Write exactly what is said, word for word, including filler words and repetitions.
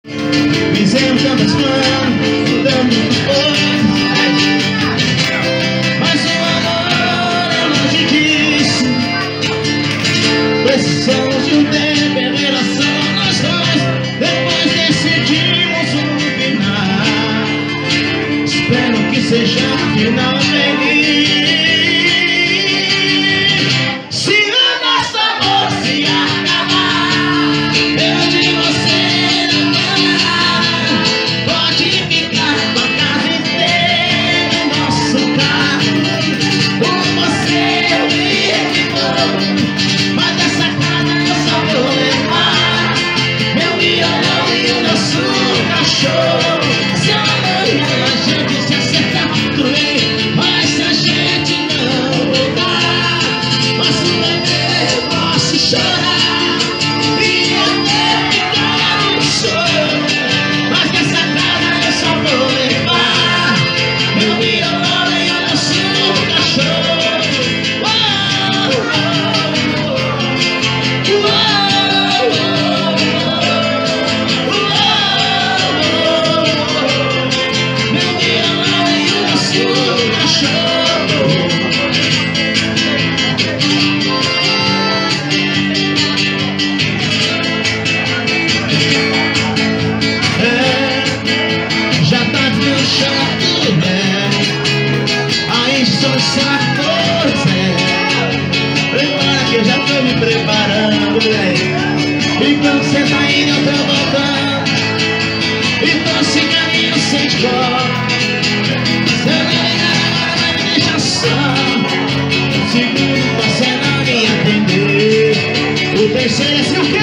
Fizemos tantas planos, mudamos muitas coisas, mas o amor é longe disso. Precisamos de um tempo em relação a nós dois. Depois decidimos o final. Espero que seja um final feliz. Se o nosso amor se acabar, eu de você não pode ficar com a casa inteira em nosso carro. Com você eu vivo, mas essa casa eu só vou levar meu violão e o nosso cachorro. Se amanhã a gente se acertar tudo bem, mas se a gente não voltar, posso beber, posso chorar e até ficar no choro, mas dessa casa eu só vou levar meu violão e o nosso cachorro. Uou, uou, uou, uou, meu violão e o nosso cachorro. É, já tá tudo chato, né? Aí só sacos, é. Prepara que eu já tô me preparando, né? Enquanto cê tá indo eu tô voltando, e tô sem caminho, sem escola. Se eu não ligar agora vai me deixar só. O segundo você não me atender, o terceiro é se o quê?